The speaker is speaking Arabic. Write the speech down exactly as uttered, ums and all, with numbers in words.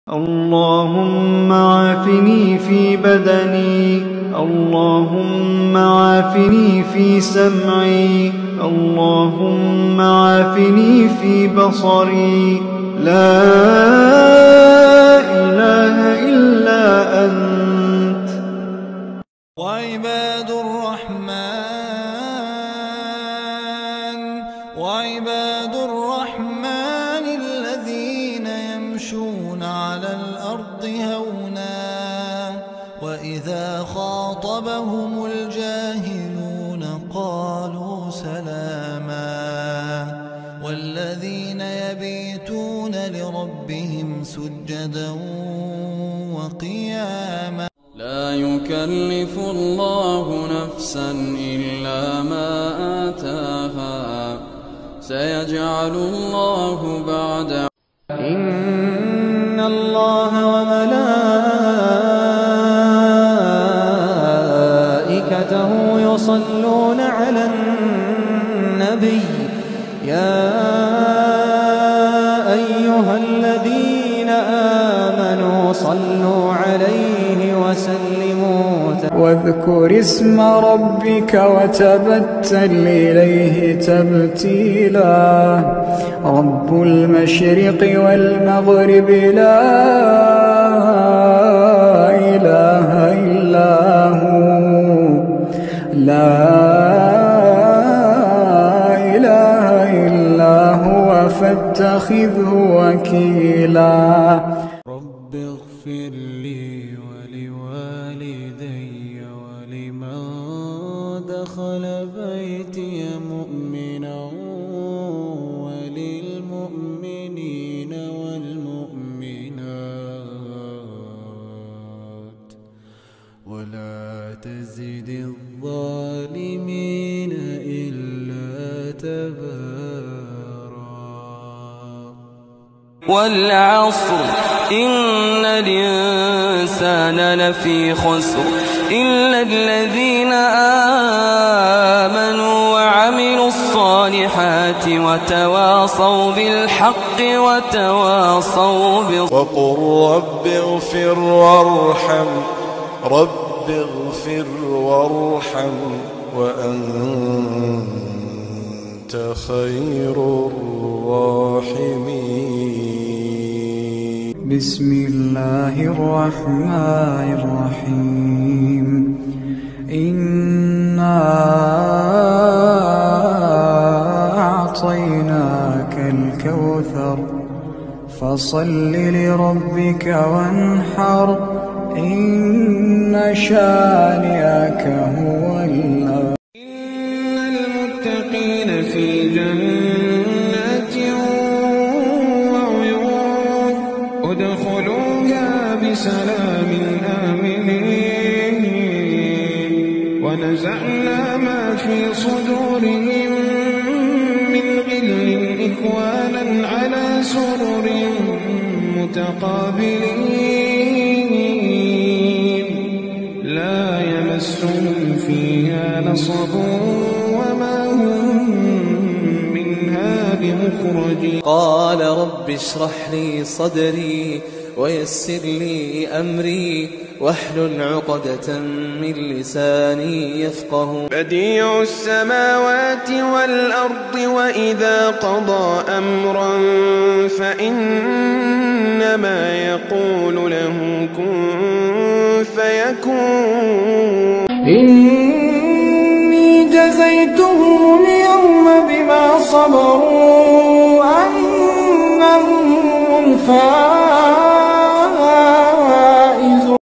اللهم عافني في بدني، اللهم عافني في سمعي، اللهم عافني في بصري. لا إله إلا أنت. وعباد الرحمن وعباد الرحمن الذين يمشون على الأرض هونا وإذا خاطبهم الجاهلون قالوا سلاما والذين يبيتون لربهم سجدا وقياما. لا يكلف الله نفسا إلا ما آتاها سيجعل الله بعد. إن الله وملائكته يصلون على النبي يا أيها الذين آمنوا صلوا عليه وسلموا. واذكر اسم ربك وتبتل إليه تبتيلا. رب المشرق والمغرب لا إله إلا هو لا إله إلا هو فاتخذه وكيلا. رب اغفر لي ولوالدي ولمن دخل بيتي مؤمنا وللمؤمنين والمؤمنات ولا تزد الظالمين إلا تبارا. والعصر إن الإنسان لفي خسر إلا الذين آمنوا وعملوا الصالحات وتواصوا بالحق وتواصوا بالصبر. وقل رب اغفر وارحم رب اغفر وارحم وأنت خير الراحمين. بسم الله الرحمن الرحيم. إنا أعطيناك الكوثر فصل لربك وانحر إن شانئك هو الأبتر. إن المتقين في جنات وعيون ادخلوها بسلام آمنين ونزعنا ما في صدورهم من غل إخوانا على سرر متقابلين لا يمسهم فيها نصب وما هم منها بمخرجين. قال رب اشرح لي صدري ويسر لي أمري واحلل عقدة من لساني يفقه. بديع السماوات والأرض وإذا قضى أمرا فإنما يقول له كن فيكون. إني جزيتهم اليوم بما صبروا أنهم الفائزون.